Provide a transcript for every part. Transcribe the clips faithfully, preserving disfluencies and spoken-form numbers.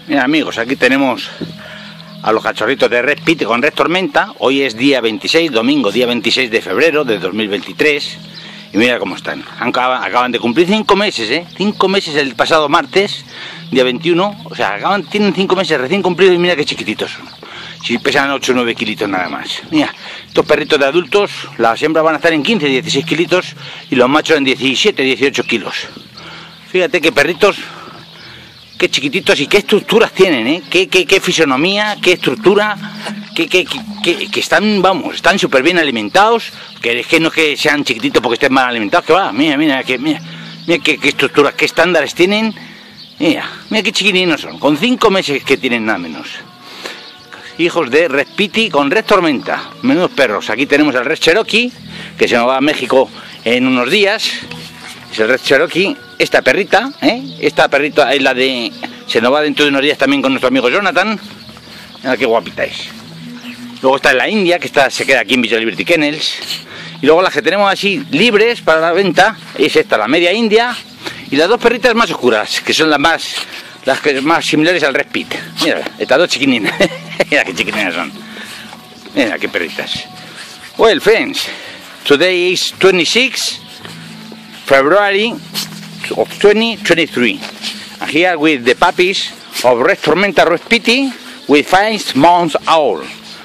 Mira amigos, aquí tenemos a los cachorritos de Red Pit con Red Tormenta. Hoy es día veintiséis, domingo, día veintiséis de febrero de dos mil veintitrés. Y mira cómo están. Acaban, acaban de cumplir cinco meses, ¿eh? Cinco meses el pasado martes, día veintiuno. O sea, acaban, tienen cinco meses recién cumplidos y mira qué chiquititos son. Si pesan ocho o nueve kilitos nada más. Mira, estos perritos de adultos, las hembras van a estar en quince, dieciséis kilitos y los machos en diecisiete, dieciocho kilos. Fíjate qué perritos, qué chiquititos y qué estructuras tienen, ¿eh? Qué, qué, qué fisonomía, qué estructura, qué, qué, qué, que están, vamos, están súper bien alimentados, que es que no es que sean chiquititos porque estén mal alimentados, que va, mira, mira, que, mira, mira qué, qué estructuras, qué estándares tienen, mira, mira qué chiquitinos son, con cinco meses que tienen nada menos. Hijos de Red Pit con Red Tormenta, menudos perros. Aquí tenemos al Red Cherokee, que se nos va a México en unos días. Es el Red Cherokee, esta perrita, ¿eh? Esta perrita es la de... se nos va dentro de unos días también con nuestro amigo Jonathan. Mira qué guapita es. Luego está la India, que está, se queda aquí en Villa Liberty Kennels. Y luego las que tenemos así libres para la venta, es esta, la media India. Y las dos perritas más oscuras, que son las más... las que más similares al Red Pit. Mira, estas dos chiquininas. Mira qué chiquininas son. Mira qué perritas. Well, friends, today is twenty-sixth February of twenty twenty-three. And here with the puppies of Red Tormenta Red Pit with five months old.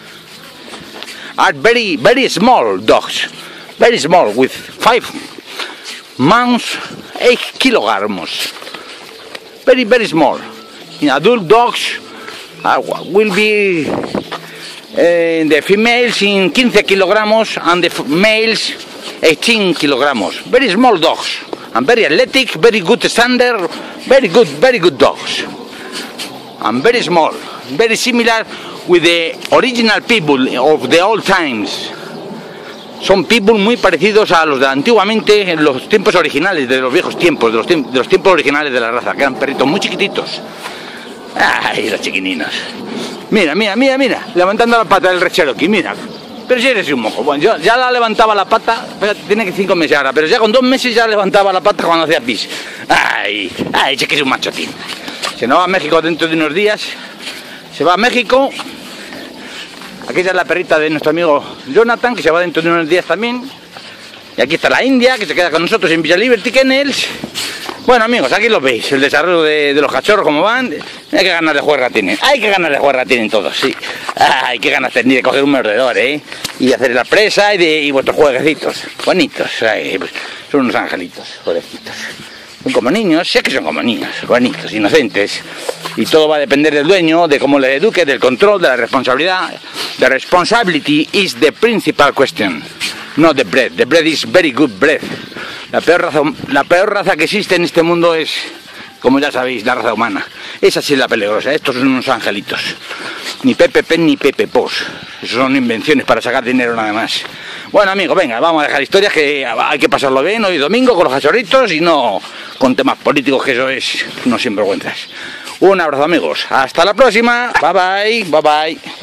Are very, very small dogs. Very small, with five months, eight kilograms. Very, very small. In adult dogs uh, will be uh, the females in fifteen kilograms and the males eighteen kilograms. Very small dogs and very athletic, very good standard, very good, very good dogs. And very small, very similar with the original people of the old times. Son people muy parecidos a los de antiguamente, en los tiempos originales, de los viejos tiempos, de los, tiempos, de los tiempos originales de la raza, que eran perritos muy chiquititos. ¡Ay, los chiquininos! Mira, mira, mira, mira, levantando la pata del Red Cherokee, mira. Pero si eres un mojo, bueno, yo ya la levantaba la pata, tiene que cinco meses ahora, pero ya con dos meses ya levantaba la pata cuando hacía pis. ¡Ay, ay, che que es un machotín! Se nos va a México dentro de unos días, se va a México. Aquí está la perrita de nuestro amigo Jonathan, que se va dentro de unos días también. Y aquí está la India, que se queda con nosotros en Villa Liberty Kennels. Bueno amigos, aquí los veis, el desarrollo de, de los cachorros, como van. Hay que ganas de juerga tienen, hay que ganas de juerga tienen todos, sí. Hay que ganas de coger un mordedor, ¿eh? Y hacer la presa y, de, y vuestros jueguecitos. Bonitos, ay, pues, son unos angelitos, pobrecitos. Son como niños, sé que son como niños, bonitos, inocentes. Y todo va a depender del dueño, de cómo le eduque, del control, de la responsabilidad. The responsibility is the principal question, not the breed. The breed is very good breed. La peor raza, la peor raza que existe en este mundo es, como ya sabéis, la raza humana. Esa sí es la peligrosa, estos son unos angelitos. Ni Pepe Pen ni Pepe Pos. Eso son invenciones para sacar dinero nada más. Bueno amigos, venga, vamos a dejar historias, que hay que pasarlo bien hoy domingo con los cachorritos y no con temas políticos, que eso es no sinvergüenzas. Un abrazo amigos, hasta la próxima, bye bye, bye bye.